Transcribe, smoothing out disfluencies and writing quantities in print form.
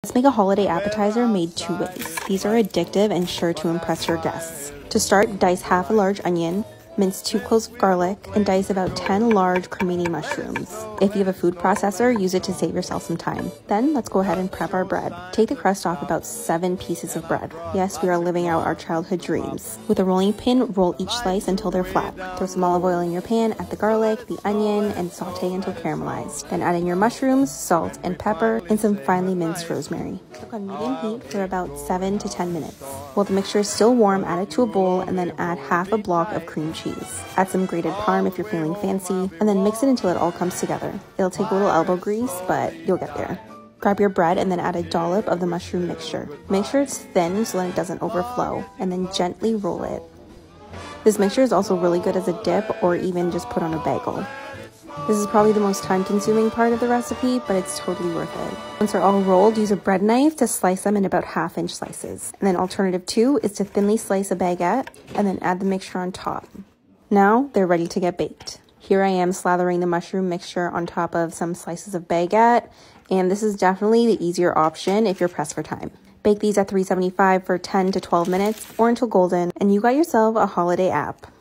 Let's make a holiday appetizer made 2 ways. These are addictive and sure to impress your guests. To start, dice half a large onion, mince 2 cloves of garlic, and dice about 10 large cremini mushrooms. If you have a food processor, use it to save yourself some time. Then let's go ahead and prep our bread. Take the crust off about 7 pieces of bread. Yes, we are living out our childhood dreams. With a rolling pin, roll each slice until they're flat. Throw some olive oil in your pan, add the garlic, the onion, and saute until caramelized. Then add in your mushrooms, salt, and pepper, and some finely minced rosemary. Cook on medium heat for about 7 to 10 minutes. While the mixture is still warm, add it to a bowl and then add half a block of cream cheese. Add some grated parm if you're feeling fancy, and then mix it until it all comes together. It'll take a little elbow grease, but you'll get there. Grab your bread and then add a dollop of the mushroom mixture. Make sure it's thin so that it doesn't overflow, and then gently roll it. This mixture is also really good as a dip or even just put on a bagel. This is probably the most time-consuming part of the recipe, but it's totally worth it. Once they're all rolled, use a bread knife to slice them in about 1/2-inch slices. And then alternative 2 is to thinly slice a baguette and then add the mixture on top. Now they're ready to get baked. Here I am slathering the mushroom mixture on top of some slices of baguette, and this is definitely the easier option if you're pressed for time. Bake these at 375 for 10 to 12 minutes or until golden, and you got yourself a holiday app.